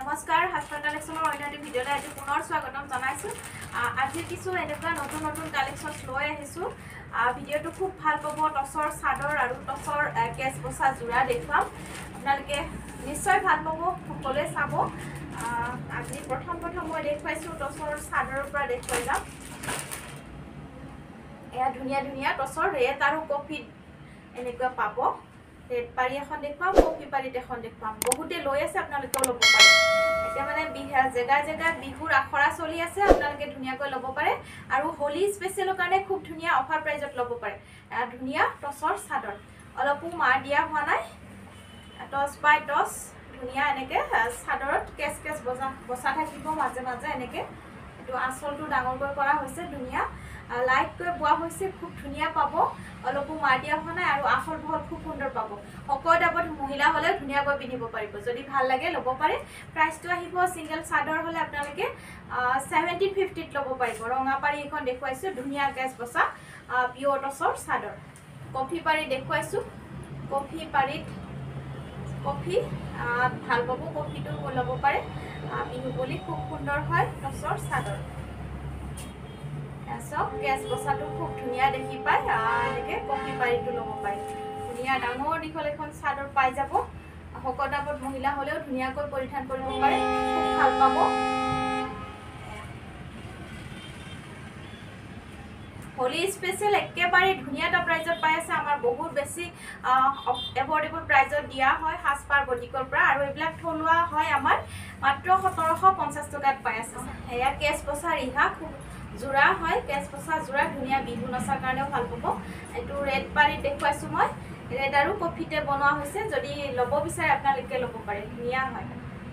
नमस्कार हास्पर कालेक्शनर अन्य भिडिओले आज पुनर स्वागतम जनाइछु। आज किछु এনেকুৱা নতুন নতুন কালেকশন লৈ আহিছো। ভিডিওটো খুব ভাল পাব। টসৰ চাদৰ আৰু টসৰ কেছ বসা জোৰা দেখুৱাম। আপোনালোকে নিশ্চয় ভাল পাব, সকলোৱে চাব। আজি প্ৰথম মই দেখুৱাইছো টসৰ চাদৰৰ পৰা দেখুৱাই যাম। এয়া ধুনিয়া ধুনিয়া টসৰ ৰেট আৰু কফি এনেকুৱা পাব। ৰেড পাৰি এখন দেখুৱাম, কফি পাৰিত এখন দেখুৱাম। বহুতে লৈ আছে, আপোনালোকে ল'ব পাৰে। এতিয়া মানে জেগা জেগা বিহুৰ আখৰা চলি আছে, আপোনালোকে ধুনিয়াকৈ ল'ব পাৰে। আৰু হোলি স্পেচিয়েলৰ কাৰণে খুব ধুনিয়া অফাৰ প্ৰাইজত ল'ব পাৰে। ধুনিয়া টসৰ চাদৰ, অলপো মাৰ দিয়া হোৱা নাই। টস বাই টস ধুনিয়া এনেকে চাদৰত কেছ কেছ বসা থাকিব মাজে মাজে এনেকে। এইটো আঁচলটো ডাঙৰকৈ কৰা হৈছে, ধুনিয়া লাইটকৈ বোৱা হৈছে, খুব ধুনিয়া পাব। অলপো মাৰ দিয়া হোৱা নাই আৰু আঁচল বহল খুব সুন্দৰ পাব। সকলো দাবত মহিলা হলে ধুনিয়াকৈ পিন্ধিব পাৰিব। যদি ভাল লাগে ল'ব পাৰে। প্ৰাইচটো আহিব সিঙ্গেল চাদৰ হলে আপোনালোকে 1750 ল'ব পাৰিব। ৰঙা পাৰি এখন দেখুৱাইছো, ধুনিয়া কেছ বসা পিওৰ টসৰ চাদৰ। কফি পাৰি দেখুৱাইছো। কফি পাৰিত কফি ভাল পাব, কফিটো ল'ব পাৰে। বিহু বুলি খুব সুন্দৰ হয় টসৰ চাদৰ। সব কেছ বসাটো খুব ধুনিয়া দেখি পায়। এনেকে কফি পাৰিটো ল'ব পাৰে। ধুনিয়া ডাঙৰ দীঘল এখন চাদৰ পাই যাব। সকদাবত মহিলা হলেও ধুনিয়াকৈ পৰিধান কৰিব পাৰে, খুব ভাল পাব। হোলি স্পেশাল একেবাৰে ধুনিয়া এটা প্ৰাইজত পাই আছে। আমাৰ বহুত বেছি এফৰ্ডেবল প্ৰাইজত দিয়া হয় সাজপাৰ বটিকৰ পৰা। আৰু এইবিলাক থলুৱা হয়, আমাৰ মাত্ৰ 1750 টকাত পাই আছে। এয়া কেছ বসা ৰিহা খুব জোৰা হয়, কেছ বসা জোৰা ধুনিয়া বিহু নচাৰ কাৰণেও ভাল পাব। এইটো ৰেড পাৰি দেখুৱাইছো মই। ৰেড আৰু কফিতে বনোৱা হৈছে। যদি ল'ব বিচাৰে আপোনালোকে ল'ব পাৰে, ধুনিয়া হয়।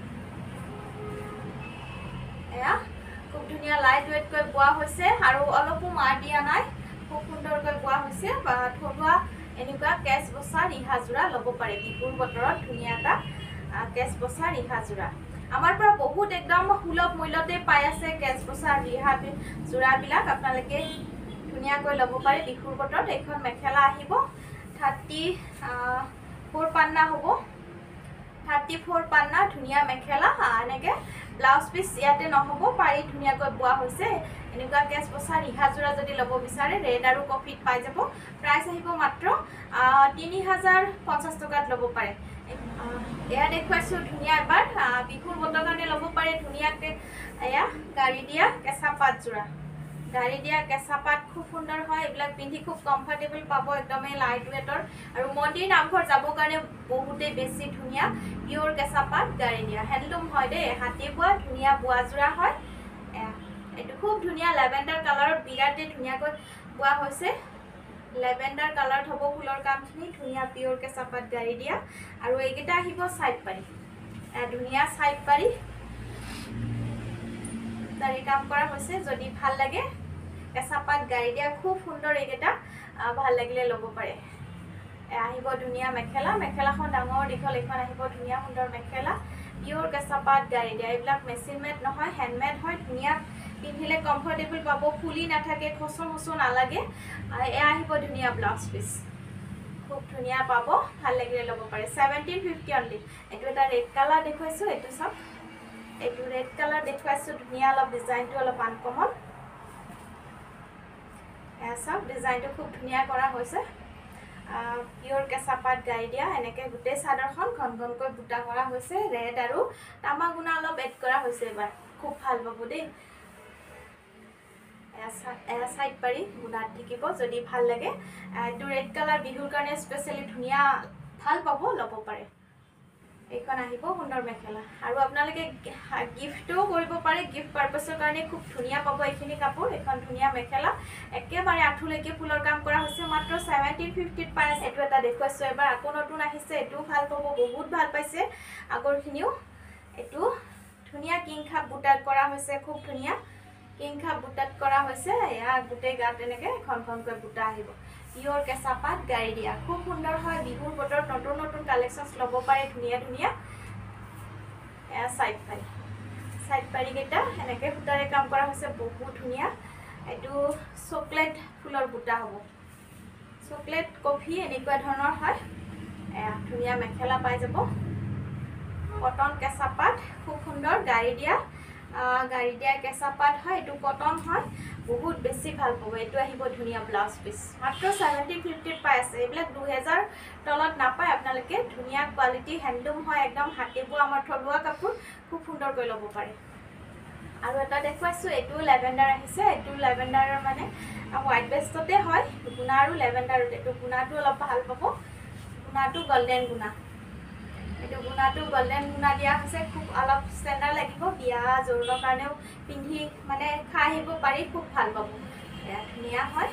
এয়া খুব ধুনিয়া লাইট ৱেটকৈ বোৱা হৈছে আৰু অলপো মাৰ দিয়া নাই। খুব সুন্দৰকৈ বোৱা হৈছে। থলুৱা এনেকুৱা কেছ বসা ৰিহা জোৰা ল'ব পাৰে। বিহুৰ বতৰত ধুনিয়া এটা কেছ বসা ৰিহা জোৰা আমাৰ পৰা বহুত একদম সুলভ মূল্যতে পাই আছে। কেছ বসা ৰিহা জোৰাবিলাক আপোনালোকে ধুনিয়াকৈ ল'ব পাৰে বিহুৰ বতৰত। এইখন মেখেলা আহিব 34 পান্না হ'ব। 34 পান্না ধুনিয়া মেখেলা। এনেকে ব্লাউজ পিস ইয়াতে নহ'ব, পাৰি ধুনিয়াকৈ বোৱা হৈছে। এনেকুৱা কেছ বসা ৰিহা জোৰা যদি ল'ব বিচাৰে ৰেড আৰু কফিত পাই যাব। প্ৰাইচ আহিব মাত্ৰ 3050 টকাত ল'ব পাৰে। এয়া দেখুৱাইছো ধুনিয়া এবাৰ বিহুৰ বতৰ কাৰণে ল'ব পাৰে। ধুনিয়াকে এয়া গাড়ী দিয়া কেঁচা পাত জোৰা। গাড়ী দিয়া কেঁচা পাত খুব সুন্দৰ হয়। এইবিলাক পিন্ধি খুব কমফৰ্টেবল পাব, একদমেই লাইট ৱেটৰ। আৰু মন্দিৰ নামঘৰ যাবৰ কাৰণে বহুতেই বেছি ধুনিয়া পিওৰ কেঁচা পাত গাড়ী দিয়া। হেণ্ডলুম হয় দেই, হাতে বোৱা ধুনিয়া বোৱা জোৰা হয়। এইটো খুব ধুনিয়া লেভেণ্ডাৰ কালাৰত বিৰাটেই ধুনিয়াকৈ বোৱা হৈছে। লেভেণ্ডাৰ কালাৰত হ'ব ফুলৰ কামখিনি। ধুনিয়া পিওৰ কেঁচা পাত গাড়ী দিয়া। আৰু এইকেইটা আহিব সাইড পাৰি। ধুনিয়া সাইড পাৰি দাৰি কাম কৰা হৈছে। যদি ভাল লাগে কেঁচা পাত গাড়ী দিয়া খুব সুন্দৰ, এইকেইটা ভাল লাগিলে ল'ব পাৰে। আহিব ধুনিয়া মেখেলা। মেখেলাখন ডাঙৰ দীঘল এখন আহিব, ধুনিয়া সুন্দৰ মেখেলা পিওৰ কেঁচা পাত গাড়ী দিয়া। এইবিলাক মেচিন মেড নহয়, হেণ্ডমেড হয়। ধুনিয়া পিন্ধিলে কমফৰ্টেবল পাব, ফুলি নাথাকে, খচৰ মচৰ নালাগে। এয়া আহিব ধুনিয়া ব্লাউজ পিস, খুব ধুনিয়া পাব, ভাল লাগিলে ল'ব পাৰে। 1750 অনলি। এইটো এটা ৰেড কালাৰ দেখুৱাইছো, এইটো চাওক। এইটো ৰেড কালাৰ দেখুৱাইছো, ধুনিয়া অলপ ডিজাইনটো অলপ আনকমন। এয়া চাওক, ডিজাইনটো খুব ধুনিয়া কৰা হৈছে। পিওৰ কেঁচা পাত গাড়ী দিয়া। এনেকে গোটেই চাদৰখন ঘন ঘনকৈ বুটা কৰা হৈছে। ৰেড আৰু তামা গুণা অলপ এড কৰা হৈছে। এবাৰ খুব ভাল পাব দেই। এয়া সাইড পাৰি গুণাত থাকিব, যদি ভাল লাগে। এইটো ৰেড কালাৰ বিহুৰ কাৰণে স্পেচিয়েলি ধুনিয়া, ভাল পাব, ল'ব পাৰে। এইখন আহিব সুন্দৰ মেখেলা। আৰু আপোনালোকে গিফ্টও কৰিব পাৰে, গিফ্ট পাৰপাছৰ কাৰণে খুব ধুনিয়া পাব এইখিনি কাপোৰ। এখন ধুনিয়া মেখেলা একেবাৰে আঁঠুলৈকে ফুলৰ কাম কৰা হৈছে। মাত্ৰ 1750 পাই আছে। এইটো এটা দেখুৱাইছো এবাৰ, আকৌ নতুন আহিছে। এইটোও ভাল পাব, বহুত ভাল পাইছে আগৰখিনিও। এইটো ধুনিয়া কিংখাপ বুটাত কৰা হৈছে, খুব ধুনিয়া কিংখাপ বুটাত কৰা হৈছে। এয়া গোটেই গাত এনেকে ঘন ঘনকৈ বুটা আহিব। পিওৰ কেঁচা পাত গাড়ী দিয়া, খুব সুন্দৰ হয়। বিহুৰ বতৰত নতুন নতুন কালেকশ্যনছ ল'ব পাৰে ধুনিয়া ধুনিয়া। এয়া সাইড পাৰি। সাইড পাৰি কেইটা এনেকে সূতাৰে কাম কৰা হৈছে, বহুত ধুনিয়া। এইটো চকলেট ফুলৰ বুটা হ'ব, চকলেট কফি এনেকুৱা ধৰণৰ হয়। এয়া ধুনিয়া মেখেলা পাই যাব। কটন কেঁচা পাত খুব সুন্দৰ। গাড়ী দিয়া কেঁচা পাট হয় এইটো কটন হয় বহুত বেছি ভাল পাব এইটো আহিব ধুনীয়া ব্লাউজ পিস মাত্ৰ 1750 পাই আছে এইবিলাক 2000 তলত নাপায় আপোনালোকে ধুনীয়া কোৱালিটি হ্যান্ডলুম হয় একদম হাতে বোৱা আমাৰ থলুৱা কাপোৰ খুব সুন্দৰ কৰি ল'ব পাৰে আৰু এটা দেখুৱাইছো এইটো লেভেন্ডাৰ আহিছে এইটো লেভেন্ডাৰৰ মানে হোৱাইট বেষ্টতে হয় গুণা আৰু লেভেন্ডাৰত এইটো গুণাটো অলপ ভাল পাব গুণাটো গোল্ডেন গুণা এইটো গুণাটো গোল্ডেন গুণা দিয়া হৈছে খুব অলপ ষ্টেণ্ডাৰ্ড লাগিব বিয়া জৰুৰৰ কাৰণেও পিন্ধি মানে খাই আহিব পাৰি খুব ভাল পাব এয়া ধুনীয়া হয়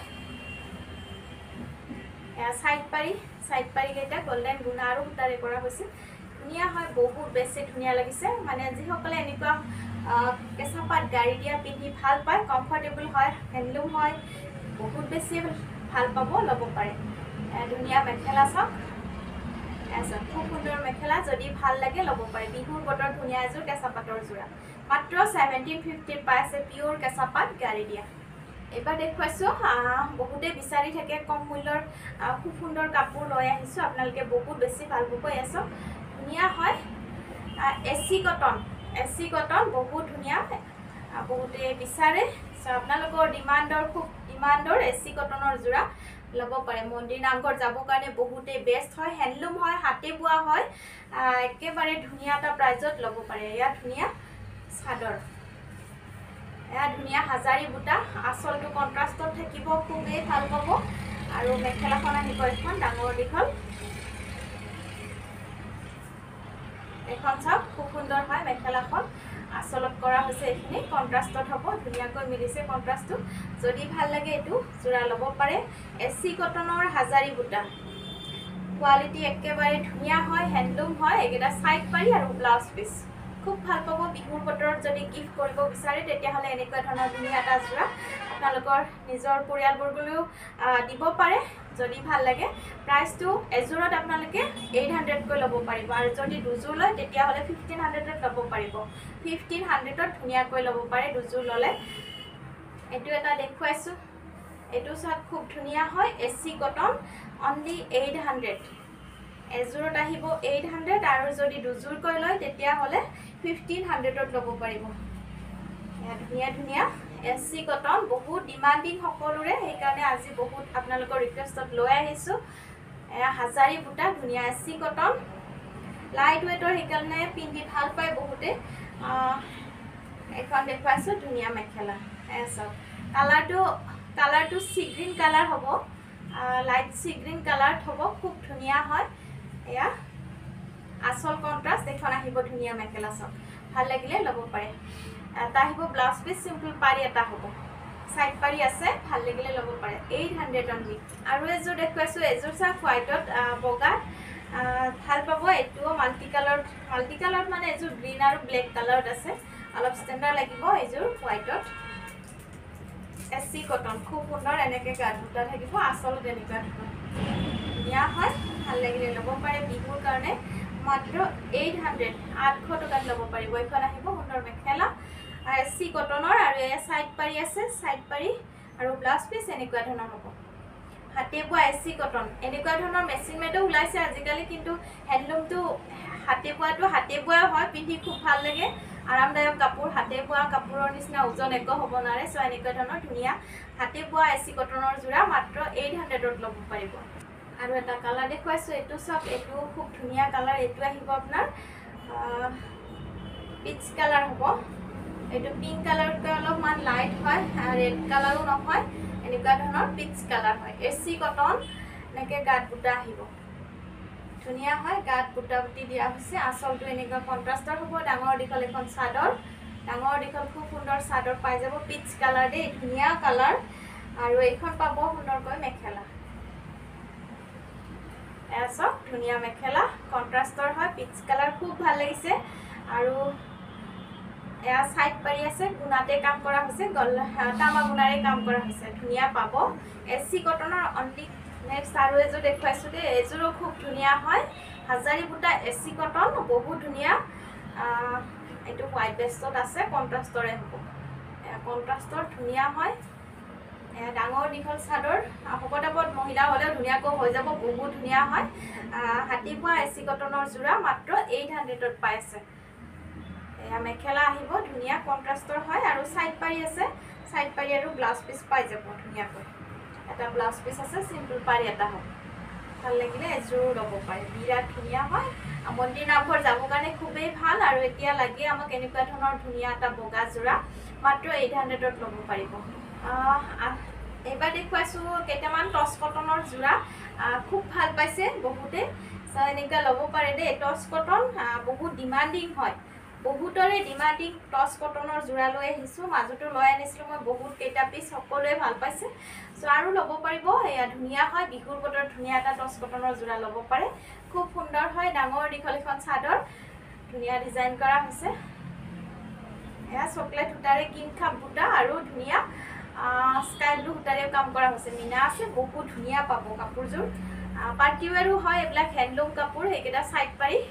এয়া সাইড পাৰি কেইটা গোল্ডেন গুণা আৰু সূতাৰে কৰা হৈছে ধুনীয়া হয় বহুত বেছি ধুনীয়া লাগিছে মানে যিসকলে এনেকুৱা কেঁচা পাট গাড়ী দিয়া পিন্ধি ভাল পায় কমফৰ্টেবল হয় হ্যান্ডলুম হয় বহুত বেছি ভাল পাব ল'ব পাৰে ধুনীয়া মেখেলা চাওক এসব খুব সুন্দৰ মেখেলা যদি ভাল লাগে ল'ব পাৰে বিহুৰ বতৰ ধুনীয়া এযোৰ কেঁচা পাটৰ যোৰা মাত্ৰ 1750 পাইছে পিওৰ কেঁচা পাট গাড়ী দিয়া এবাৰ দেখুৱাইছো বহুতে বিচাৰি থাকে কম মূল্যৰ খুব সুন্দৰ কাপোৰ লৈ আহিছো আপোনালোকে বহুত বেছি ভাল পাব এসব ধুনীয়া হয় এসি কটন বহুত ধুনীয়া বহুতে বিচাৰে আপোনালোকৰ ডিমান্ডৰ এসি কটনৰ যোৰা ল'ব পাৰে মন্দিৰ নামঘৰ যাবৰ কাৰণে বহুতে বেষ্ট হয় হ্যান্ডলুম হয় হাতে বোৱা হয় একেবাৰে ধুনীয়া এটা প্ৰাইজত ল'ব পাৰে এয়া ধুনীয়া চাদৰ এয়া ধুনীয়া হাজাৰী বুটা আচলটো কন্ট্ৰাষ্টত থাকিব খুবেই ভাল পাব আৰু মেখেলাখন আহিব এখন ডাঙৰ দীঘল এখন চাওক খুব সুন্দৰ হয় মেখেলাখন আসলত কৰা হৈছে এখিনি কন্ট্ৰাষ্টত হ'ব ধুনীয়াকৈ মিলিছে কন্ট্ৰাষ্টটো যদি ভাল লাগে এটো জোৰা ল'ব পাৰে এসি কটনৰ হাজাৰী বুটা কোৱালিটি একেবাৰে ধুনীয়া হয় হ্যান্ডলুম হয় একেটা সাইড পাৰি আৰু ব্লাউজ পিস খুব ভাল পাব বিহুৰ বতৰত যদি গিফট কৰিব বিচাৰে তেতিয়া হলে এনেকুৱা ধৰণৰ ধুনীয়া এটা জোৰা আপোনালোকৰ নিজৰ পৰিয়ালবৰ্গলৈও দিব পাৰে যদি ভাল লাগে প্ৰাইসটো এজোৰত আপোনালোকে 800 কৈ ল'ব পাৰিব আৰু যদি দুজোৰ লয় তেতিয়া হলে 1500 ত ল'ব পাৰিব 1500 ত ধুনীয়াকৈ ল'ব পাৰে দুজোৰ ললে এটো এটা দেখুৱাইছো এটো সব খুব ধুনীয়া হয় এসি কটন অনলি 800 এজোৰত আহিব 800 আৰু যদি দুজোৰ কৈ লয় তেতিয়া হলে 1500 ত ল'ব পাৰিব ধুনীয়া এসি কটন বহুত ডিমান্ডিং সকলোৰে এই কাৰণে আজি বহুত আপোনালোকৰ ৰিকুৱেষ্টত লৈ আহিছো হাজাৰী বুটা ধুনীয়া এসি কটন লাইট ওয়েটৰ হিকাৰণে পিন্ধি ভাল পায় বহুতে এখন দেখুৱাইছো ধুনীয়া মেখেলা এসব কালাৰটো সি গ্ৰীন কালাৰ হ'ব লাইট সি গ্ৰীন কালাৰ হ'ব খুব ধুনীয়া হয় এয়া আসল কন্ট্ৰাষ্ট এখন আহিব ধুনীয়া মেখেলা সব ভাল লাগিলে ল'ব পাৰে এটা আহিব ব্লাউজ পিস সিম্পল পাৰি এটা হ'ব সাইড পাৰি আছে ভাল লাগিলে ল'ব পাৰে 800 অনলি আৰু এজোৰ দেখুৱাইছো এজোৰ সা হোৱাইটত বগা ভাল পাব এটো মাল্টি কালাৰ মানে এজোৰ গ্ৰীন আৰু ব্লেক কালাৰত আছে অলপ ষ্টেণ্ডাৰ্ড লাগিব এজোৰ হোৱাইটত এসি কটন খুব সুন্দৰ এনেকে গাত বুটা থাকিব আসলত এনেকুৱা ধুনীয়া হয় ভাল লাগিলে ল'ব পাৰে বিহুৰ কাৰণে মাত্ৰ 800 টকাত ল'ব পাৰিব এখন আহিব সুন্দৰ মেখেলা এসি কটনৰ আৰু এ সাইড পাৰি আছে সাইড পাৰি আৰু ব্লাউজ পিস এনেকুৱা ধৰণৰ হ'ব হাতে বোৱা এসি কটন এনেকুৱা ধৰণৰ মেচিন মেডো ওলাইছে আজিকালি কিন্তু হ্যান্ডলুমটো হাতে বোৱা হয় পিন্ধি খুব ভাল লাগে আৰামদায়ক কাপোৰ হাতে বোৱা কাপোৰৰ নিচিনা ওজন একো হ'ব নোৱাৰে সো এনেকুৱা ধৰণৰ ধুনীয়া হাতে বোৱা এসি কটনৰ যোৰা মাত্ৰ 800 ত ল'ব পাৰিব আৰু এটা কালাৰ দেখুৱাইছো এটো সব এটো খুব ধুনীয়া কালাৰ এটো আহিব আপোনাৰ পিচ কালাৰ হ'ব এটো পিঙ্ক কালাৰটো অলপমান লাইট হয় ৰেড কালাৰো নহয় এনেকুৱা ধৰণৰ পিচ কালাৰ হয় এসি কটন নেকে গাত বুটা আহিব ধুনীয়া হয় গাত বুটা বুটি দিয়া হৈছে আসলটো এনেকুৱা কন্ট্ৰাষ্টৰ হ'ব ডাঙৰ দীঘল এখন চাদৰ ডাঙৰ দীঘল খুব সুন্দৰ চাদৰ পাই যাব পিচ কালাৰ দে ধুনীয়া কালাৰ আৰু এইখন পাব সুন্দৰকৈ মেখেলা এসব ধুনীয়া মেখেলা কন্ট্ৰাষ্টৰ হয় পিচ কালাৰ খুব ভাল লাগিছে আৰু এয়া সাইড পাৰি আছে গুণাতে কাম কৰা হৈছে তামা গুণাৰে কাম কৰা হৈছে ধুনীয়া পাব এসি কটনৰ অনলি নেক্সট আৰু এজোৰ দেখুৱাইছো দে এজোৰো খুব ধুনীয়া হয় হাজাৰী বুটা এসি কটন বহুত ধুনীয়া এটো হোৱাইট বেষ্টত আছে কন্ট্ৰাষ্টৰে হ'ব কন্ট্ৰাষ্টৰ ধুনীয়া হয় ডাঙৰ দীঘল চাদৰ হপতাপত মহিলা হলেও ধুনীয়াকৈ হৈ যাব বহুত ধুনীয়া হয় হাতি পোৱা এসি কটনৰ যোৰা মাত্ৰ 800 ত পাইছে এয়া মেখেলা আহিব ধুনীয়া কন্ট্ৰাস্টৰ হয় আৰু সাইড পাৰি আছে সাইড পাৰি আৰু ব্লাউজ পিস পাই যাব ধুনীয়াকৈ এটা ব্লাউজ পিস আছে সিম্পল পাৰি এটা হয় ভাল লাগিলে এযোৰ ল'ব পাৰে বিৰাট ধুনীয়া হয় মন্দিৰ নামঘৰ যাব কাৰণে খুবেই ভাল আৰু এতিয়া লাগি আমাক এনেকুৱা ধৰণৰ ধুনীয়া এটা বগা জোৰা মাত্ৰ 800ত ল'ব পাৰিব এবাৰ দেখুৱাইছো কেইটামান টস কটনৰ জোৰা খুব ভাল পাইছে বহুতে এনেকুৱা ল'ব পাৰে দে টস কটন বহুত ডিমান্ডিং হয় বহুতৰে ডিমান্ডিং টস কটনৰ জোৰা লৈ আহিছো মাজতো লৈ আনিছিলো মই বহুত কেইটা পিস সকলোৱে ভাল পাইছে সো আৰু ল'ব পাৰিব এয়া ধুনীয়া হয় বিহুৰ বতৰ ধুনীয়া এটা টস কটনৰ জোৰা ল'ব পাৰে খুব সুন্দৰ হয় ডাঙৰ দীঘল এখন চাদৰ ধুনীয়া ডিজাইন কৰা হৈছে এয়া চকলেট সূতাৰে কিং খাপ বুটা আৰু ধুনীয়া স্কাই ব্লু সূতাৰে কাম কৰা হৈছে মিনা আছে বহুত ধুনীয়া পাব কাপোৰযোৰ পাৰ্টিৱেৰো হয় এইবিলাক হ্যান্ডলুম কাপোৰ হেকেটা সাইড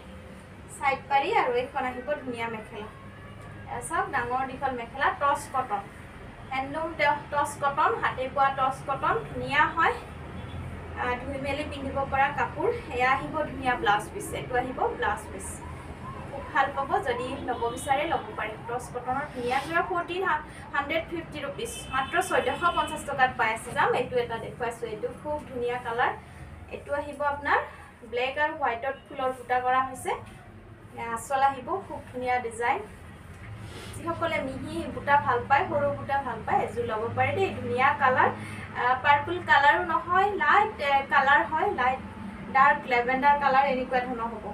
পাৰি আৰু এখন আহিব ধুনীয়া মেখেলা সব ডাঙৰ দীঘল মেখেলা টস কটন হ্যান্ডলুম টস কটন হাতে পোৱা টস কটন ধুনীয়া হয় ধুই মেলি পিন্ধিব পৰা কাপোৰ এয়া আহিব ধুনীয়া ব্লাউজ পিস এটো আহিব ব্লাউজ পিস খুব ভাল পাব যদি ল'ব বিচাৰে ল'ব পাৰে টস কটনৰ ধুনীয়া জোৰা 1450 रुपीस মাত্ৰ 1450 টকাত পাই আছে যাম এটো এটা দেখুৱাইছো এটো খুব ধুনীয়া কালাৰ এটো আহিব আপোনাৰ ব্ল্যাক আৰু হোৱাইটত ফুলৰ বুটা কৰা হৈছে আসল আহিব খুব ধুনীয়া ডিজাইন যিসকলে মিহি বুটা ভাল পায় সৰু বুটা ভাল পায় এজু ল'ব পাৰে দেই ধুনীয়া কালাৰ পাৰ্পল কালাৰো নহয় লাইট কালাৰ হয় লাইট ডাৰ্ক লেভেণ্ডাৰ কালাৰ এনেকুৱা ধৰণৰ হ'ব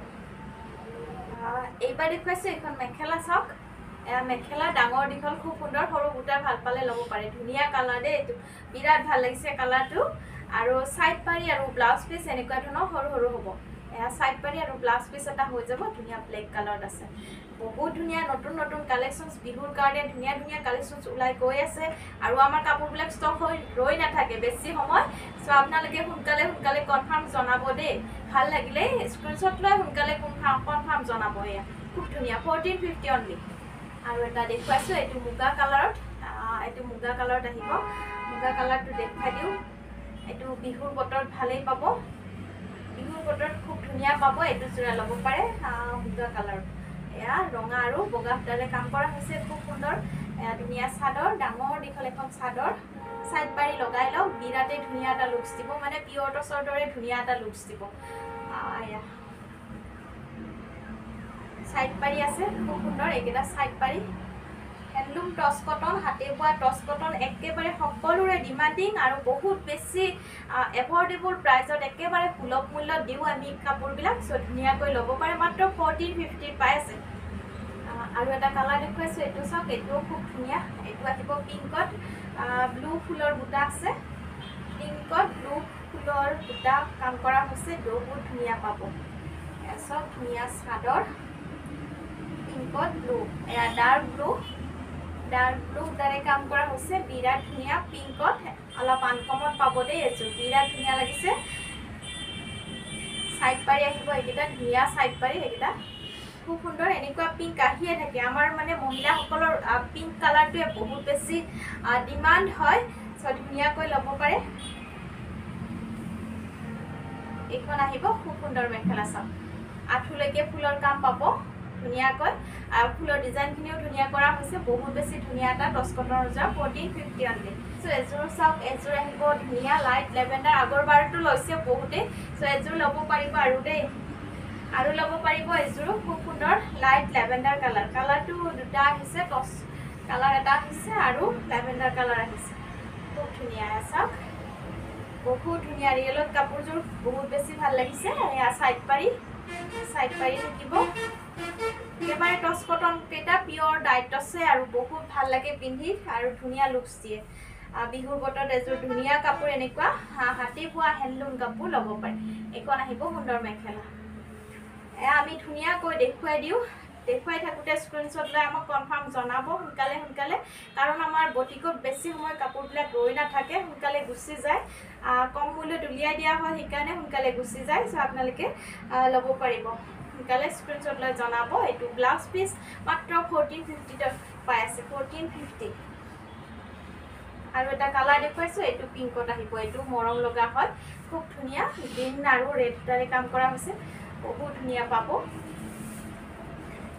এইবাৰ দেখুৱাইছো এখন মেখেলা চাওক মেখেলা ডাঙৰ দীঘল খুব সুন্দৰ সৰু বুটা ভাল পালে ল'ব পাৰে ধুনীয়া কালাৰ দেই এটো বিৰাট ভাল লাগিছে কালাৰটো আৰু সাইড পাৰি আৰু ব্লাউজ পিস এনেকুৱা ধৰণৰ সৰু সৰু হ'ব এয়া সাইড পাৰি আৰু ব্লাউজ পিস এটা হৈ যাব ধুনীয়া ব্ল্যাক কালাৰত আছে বহুত ধুনীয়া নতুন নতুন কালেকশনস বিহুৰ কাৰণে ধুনীয়া ধুনীয়া কালেকশনস উলাই গৈ আছে আৰু আমাৰ কাপোৰবিলাক ষ্টক হৈ ৰৈ নাথাকে বেছি সময় সো আপোনালোকে সোনকালে কনফাৰ্ম জনাব দেই ভাল লাগিলে স্ক্ৰিনশ্বট লৈ সোনকালে কনফাৰ্ম জনাব এয়া খুব ধুনীয়া 1450 অনলি আৰু এটা দেখুৱাইছো এটো মুগা কালাৰত আহিব মুগা কালাৰটো দেখাই দিও এটো বিহুৰ বতৰত ভালেই পাব বিহুৰ বতৰত খুব ধুনীয়া পাব এটো জোৰা ল'ব পাৰে মুগা কালাৰত এয়া ৰঙা আৰু বগা সূতাৰে কাম কৰা হৈছে খুব সুন্দৰ এয়া ধুনীয়া চাদৰ ডাঙৰ দীঘল এখন চাদৰ সাইড পাৰি লগাই লওক বিৰাটে ধুনীয়া এটা লুকস দিব মানে পিয়ৰ টসৰ দৰে ধুনীয়া এটা লুকস দিব এয়া সাইড পাৰি আছে খুব সুন্দৰ একেটা সাইড পাৰি হ্যান্ডলুম টস কটন হাতে পোৱা টস কটন একেবাৰে সকলোৰে ডিমান্ডিং আৰু বহুত বেছি এফৰ্ডেবল প্ৰাইসত একেবাৰে সুলভ মূল্যত দিও আমি কাপোৰবিলাক সো ধুনীয়াকৈ ল'ব পাৰে মাত্ৰ 1450 পাই আছে আৰু এটা কালাৰ দেখুৱাইছো এটো চাওক এটো খুব ধুনীয়া এটো আহিব পিংকত ব্লু ফুলৰ বুটা আছে পিংকত ব্লু ফুলৰ বুটা কাম কৰা হৈছে বহুত ধুনীয়া পাব সব ধুনীয়া চাদৰ পিংকত ব্লু এয়া ডাৰ্ক ব্লু তাৰে কাম কৰা হৈছে বিৰাট ধুনীয়া পিংকত অলপ আনকমত পাব দেই এজু বিৰাট ধুনীয়া লাগিছে সাইড পাৰি আহিব একেটা ধুনীয়া সাইড পাৰি একেটা খুব সুন্দৰ এনেকুৱা পিংক আহিয়ে থাকে আমাৰ মানে মহিলাসকলৰ পিংক কালাৰটোৱে বহুত বেছি ডিমান্ড হয় সো ধুনীয়াকৈ ল'ব পাৰে এখন আহিব খুব সুন্দৰ মেখেলা চাওক আঠুলৈকে ফুলৰ কাম পাব ধুনীয়াকৈ ফুলৰ ডিজাইনখিনিও ধুনীয়া কৰা হৈছে বহুত বেছি ধুনীয়া এটা টস কটনৰ জোৰা 1450 অনলি সো এজোৰ চাওক এজোৰ আহিব ধুনীয়া লাইট লেভেণ্ডাৰ আগৰবাৰটো লৈছে বহুতে সো এজোৰ ল'ব পাৰিব আৰু দেই আৰু ল'ব পাৰিব এজোৰ খুব সুন্দৰ লাইট লেভেণ্ডাৰ কালাৰটো দুটা আহিছে টস কালাৰ এটা আহিছে আৰু লেভেণ্ডাৰ কালাৰ আহিছে খুব ধুনীয়া চাওক বহুত ধুনীয়া ৰিয়েলত কাপোৰযোৰ বহুত বেছি ভাল লাগিছে এয়া সাইড পাৰি থাকিব একেবাৰে টস কটন কেটা পিয়ৰ ডাইট আছে আৰু বহুত ভাল লাগে পিন্ধি আৰু ধুনীয়া লুকস দিয়ে বিহুৰ বতৰত এযোৰ ধুনীয়া কাপোৰ এনেকুৱা হাতে পোৱা হ্যান্ডলুম কাপোৰ ল'ব পাৰে এখন আহিব সুন্দৰ মেখেলা আমি ধুনীয়াকৈ দেখুৱাই থাকোতে স্ক্ৰিনশ্বট লৈ আমাক কনফাৰ্ম জনাব সোনকালে কাৰণ আমাৰ বটিকত বেছি সময় কাপোৰবিলাক ৰৈ নাথাকে সোনকালে গুচি যায় কম মূল্যত উলিয়াই দিয়া হয় সেইকাৰণে সোনকালে গুচি যায় সো আপোনালোকে ল'ব পাৰিব সোনকালে স্ক্ৰিনশ্বট লৈ জনাব এটো ব্লাউজ পিস মাত্ৰ 1450 পাই আছে 1450 আৰু এটা কালাৰ দেখুৱাইছো এটো পিংকত আহিব এটো মৰম লগা হয় খুব ধুনীয়া গ্ৰীন আৰু ৰেড তাৰে কাম কৰা হৈছে বহুত ধুনীয়া পাব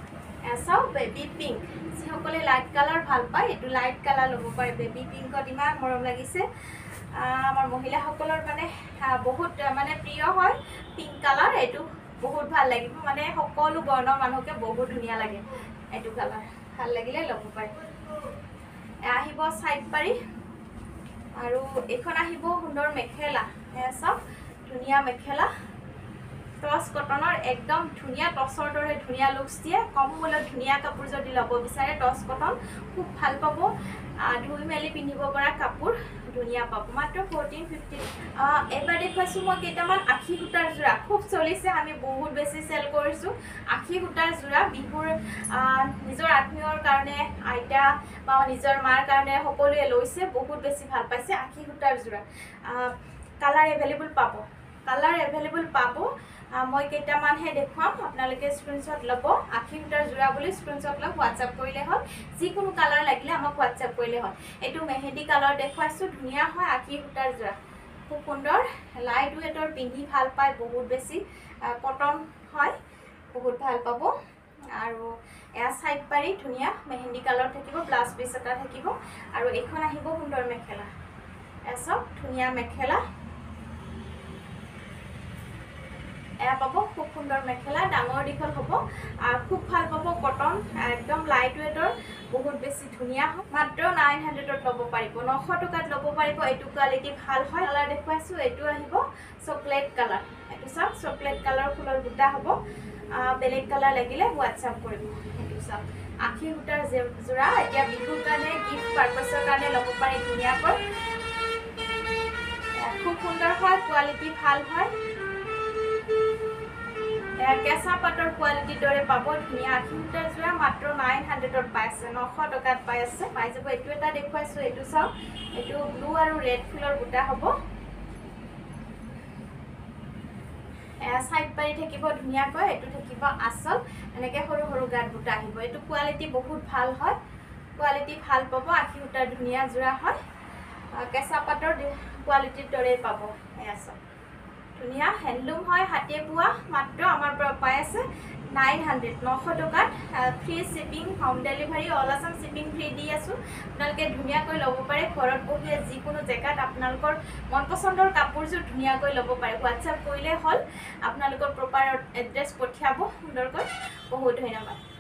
চাওক বেবী পিংক, যিসকলে লাইট কালাৰ ভাল পায় এইটো লাইট কালাৰ ল'ব পাৰে। বেবী পিংকত ইমান মৰম লাগিছে। আমাৰ মহিলাসকলৰ মানে বহুত মানে প্ৰিয় হয় পিংক কালাৰ। এইটো বহুত ভাল লাগিব, মানে সকলো বৰ্ণৰ মানুহকে বহুত ধুনীয়া লাগে এইটো কালাৰ। ভাল লাগিলে ল'ব পাৰে। আহিব চাইড পাৰি আৰু এইখন আহিব সুন্দৰ মেখেলা। চাওক ধুনীয়া মেখেলা, টচ কটনৰ একদম ধুনীয়া টচৰ দৰে ধুনীয়া লুকছ দিয়ে। কম মূল্যত ধুনীয়া কাপোৰ যদি ল'ব বিচাৰে টচ কটন খুব ভাল পাব। ধুই মেলি পিন্ধিব পৰা কাপোৰ ধুনীয়া পাব, মাত্ৰ 1450। এবাৰ দেখুৱাইছোঁ মই কেইটামান আশী সূতাৰ যোৰা, খুব চলিছে, আমি বহুত বেছি চেল কৰিছোঁ। আশী সূতাৰ যোৰা বিহুৰ নিজৰ আত্মীয়ৰ কাৰণে, আইতা বা নিজৰ মাৰ কাৰণে সকলোৱে লৈছে, বহুত বেছি ভাল পাইছে। আশী সূতাৰ যোৰা কালাৰ এভেইলেবল পাব, কালাৰ এভেইলেবল পাব। মই কেইটামানহে দেখুৱাম, আপোনালোকে স্ক্ৰীনশ্বট ল'ব। আশী সূতাৰ যোৰা বুলি স্ক্ৰীনশ্বট লৈ হোৱাটছআপ কৰিলে হ'ল। যিকোনো কালাৰ লাগিলে আমাক হোৱাটছআপ কৰিলে হ'ল। এইটো মেহেন্দি কালাৰ দেখুৱাইছোঁ, ধুনীয়া হয়। আশী সূতাৰ যোৰা খুব সুন্দৰ, লাইট ৱেটৰ, পিন্ধি ভাল পায় বহুত বেছি। কটন হয়, বহুত ভাল পাব। আৰু এয়া চাইড পাৰি ধুনীয়া মেহেন্দি কালাৰ থাকিব, ব্লাউজ পিচ এটা থাকিব। আৰু এইখন আহিব সুন্দৰ মেখেলা। এয়া চাওক ধুনীয়া মেখেলা, এয়া পাব খুব সুন্দৰ মেখেলা, ডাঙৰ দীঘল হ'ব, খুব ভাল পাব। কটন একদম লাইট ৱেটৰ, বহুত বেছি ধুনীয়া হয়। মাত্ৰ 900ত ল'ব পাৰিব, 900 টকাত ল'ব পাৰিব। এইটো কোৱালিটি ভাল হয়। কালাৰ দেখুৱাইছোঁ, এইটো আহিব চকলেট কালাৰ। এইটো চাওক চকলেট কালাৰ ফুলৰ বুটা হ'ব। বেলেগ কালাৰ লাগিলে হোৱাটছআপ কৰিব। সেইটো চাওক আশী সূতাৰ যোৰা, এতিয়া বিহুৰ কাৰণে গিফ্ট পাৰ্পাছৰ কাৰণে ল'ব পাৰি ধুনীয়াকৈ। খুব সুন্দৰ হয়, কোৱালিটি ভাল হয়। কেঁচা পাটৰ কোৱালিটিৰ দৰে পাব, ধুনীয়া। আশী সূতাৰ যোৰা মাত্ৰ 900ত পাই আছে, 900 টকাত পাই আছে, পাই যাব। এইটো এটা দেখুৱাইছোঁ, এইটো চাওক, এইটো ব্লু আৰু ৰেড ফুলৰ বুটা হ'ব। চাইড পাৰি থাকিব ধুনীয়াকৈ, এইটো থাকিব আচল, এনেকৈ সৰু সৰু গাঁত বুটা আহিব। এইটো কোৱালিটি বহুত ভাল হয়, কোৱালিটি ভাল পাব। আশী সূতাৰ ধুনীয়া যোৰা হয়, কেঁচা পাটৰ কোৱালিটিৰ দৰে পাব। এয়া চাওক ধুনীয়া হেণ্ডলুম হয়, হাতে বোৱা। মাত্ৰ আমাৰ পৰা পাই আছে 900, 900 টকাত। Free shipping, home delivery, all Assam shipping free দি আছোঁ। আপোনালোকে ধুনীয়াকৈ ল'ব পাৰে, ঘৰত বহিয়ে যিকোনো জেগাত আপোনালোকৰ মন পচন্দৰ কাপোৰযোৰ ধুনীয়াকৈ ল'ব পাৰে। হোৱাটছআপ কৰিলে হ'ল, আপোনালোকৰ প্ৰপাৰ এড্ৰেছ পঠিয়াব সুন্দৰকৈ। বহুত ধন্যবাদ।